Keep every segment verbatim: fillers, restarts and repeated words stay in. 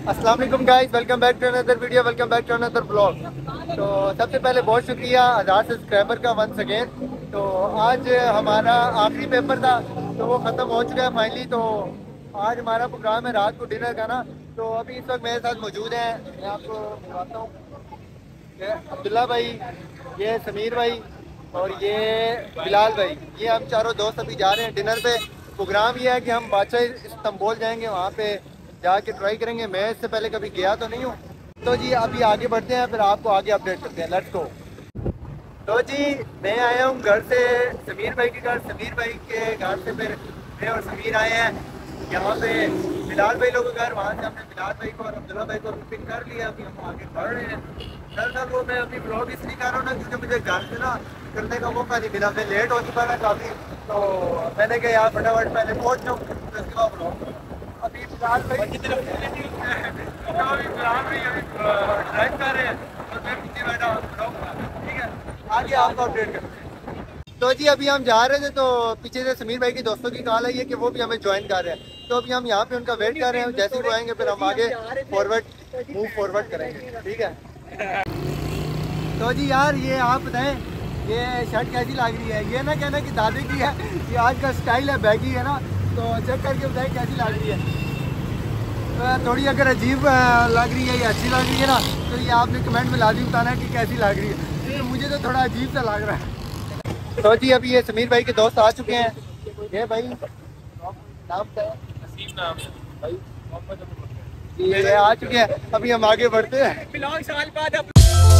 अस्सलाम वालेकुम guys, welcome back to another video, welcome back to another blog. तो सबसे पहले बहुत शुक्रिया हज़ार सब्सक्राइबर का वंस अगेन। तो आज हमारा आखिरी पेपर था तो वो ख़त्म हो चुका है फाइनली। तो आज हमारा प्रोग्राम है रात को डिनर का ना। तो अभी इस वक्त मेरे साथ मौजूद हैं, मैं आपको बताता हूँ, अब्दुल्ला भाई, ये समीर भाई और ये बिलाल भाई। ये हम चारों दोस्त अभी जा रहे हैं डिनर पे। प्रोग्राम ये है कि हम बादशाह इस्तांबुल जाएंगे, वहाँ पे जाके ट्राई करेंगे। मैं इससे पहले कभी गया तो नहीं हूँ। तो जी अभी आगे बढ़ते हैं, फिर आपको आगे अपडेट करते हैं। Let's go. तो जी मैं आया हूँ घर से समीर भाई के घर। समीर भाई के घर से फिर मैं और समीर आए हैं यहाँ पे बिलाल भाई लोगों के घर। वहाँ से हमने बिलाल भाई को और अब्दुल्ला भाई को पिक कर लिया। अभी हम आगे बढ़ रहे हैं। दरअसल वो मैं अभी ब्लॉग इसलिए कर रहा हूँ ना क्योंकि मुझे घर से ना करने का मौका नहीं मिला। मैं लेट हो चुका था काफ़ी, तो मैंने कहा यार फटाफट पहले पहुँच जाऊँ तो इसके बाद ब्लॉग। अभी बिलाल भाई की तरफ अभी बिलाल भाई अभी ड्राइव कर रहे हैं और मैं पीछे बैठा हूँ। ठीक है, आगे आपको अपडेट करते हैं। तो जी अभी हम जा रहे थे तो पीछे से समीर भाई के दोस्तों की कॉल आई है कि वो भी हमें ज्वाइन कर रहे हैं। तो अभी हम यहाँ पे उनका वेट कर रहे हैं। जैसे वो आएंगे फिर हम आगे फॉरवर्ड मूव फॉरवर्ड करेंगे। ठीक है। तो जी यार ये आप बताएं ये शर्ट कैसी लग रही है? ये ना कहना कि दादी की है, ये आज का स्टाइल है, बैगी है ना। तो चेक करके बताएं कैसी लग रही है। तो थोड़ी अगर अजीब लग रही है या अच्छी लग रही है ना तो ये आपने कमेंट में लाजिम बताना है कि कैसी लग रही है। तो मुझे तो थोड़ा अजीब सा लग रहा है। तो जी अभी ये समीर भाई के दोस्त आ चुके हैं। ये भाई नाम क्या है? नसीम नाम है भाई। ये आ चुके हैं, अभी हम आगे बढ़ते हैं। फिलहाल साल बाद अब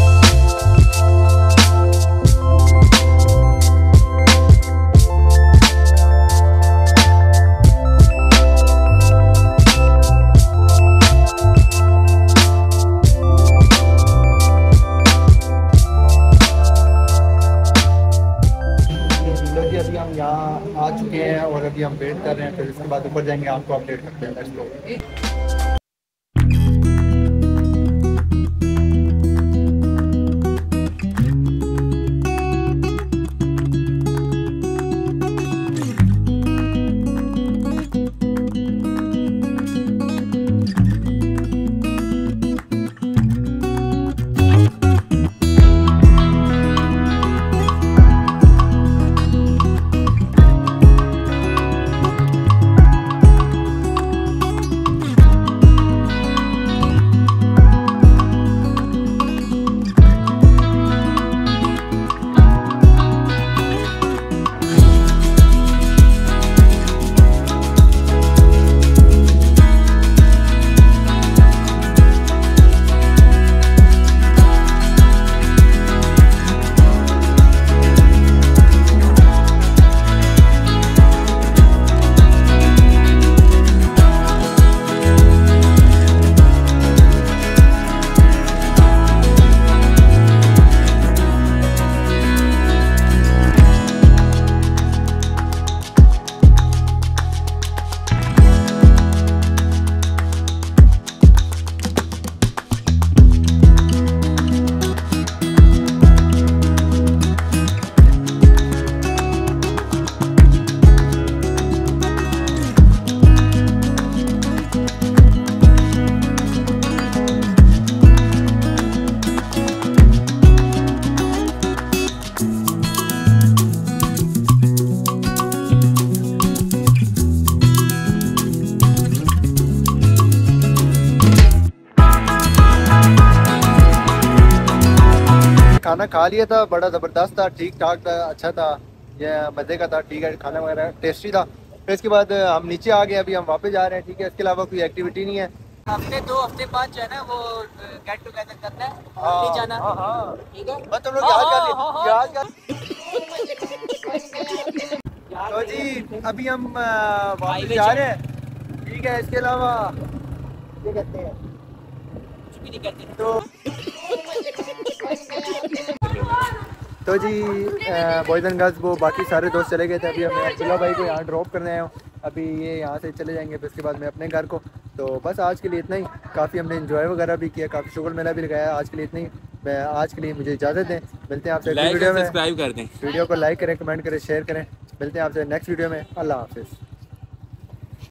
अभी हम यहाँ आ चुके हैं और अभी हम वेट कर रहे हैं। फिर इसके बाद ऊपर जाएंगे, आपको अपडेट करते हैं। Let's go. खाना खा लिया था, बड़ा ज़बरदस्त था, ठीक ठाक था, अच्छा था, ये मज़े का था। ठीक है, खाना वगैरह टेस्टी था। फिर इसके बाद हम नीचे आ गए, अभी हम वापस जा रहे हैं। ठीक है, इसके अलावा कोई एक्टिविटी नहीं है। हफ्ते दो हफ्ते बाद जो है ना वो गेट टुगेदर करना है, हाँ, जाना। हाँ, हाँ। ठीक है, बस तुम लोग याद कर लिए, याद कर। तो जी अभी हम वापस जा रहे हैं। ठीक है, इसके अलावा ये कहते हैं कुछ भी नहीं करते। तो तो जी बॉयज़ एंड गर्ल्स वो बाकी सारे दोस्त चले गए थे। अभी हमें अब्दुल्ला भाई को यहाँ ड्रॉप करने आए हूँ। अभी ये यहाँ से चले जाएंगे, फिर इसके बाद मैं अपने घर को। तो बस आज के लिए इतना ही। काफ़ी हमने एंजॉय वगैरह भी किया, काफ़ी शुगर मेला भी लगाया। आज के लिए इतना ही। मैं आज के लिए मुझे इजाज़त दें। मिलते हैं आपसे वीडियो में। सब्सक्राइब कर दें, वीडियो को लाइक करें, कमेंट करें, शेयर करें। मिलते हैं आपसे नेक्स्ट वीडियो में। अल्लाह हाफिज़।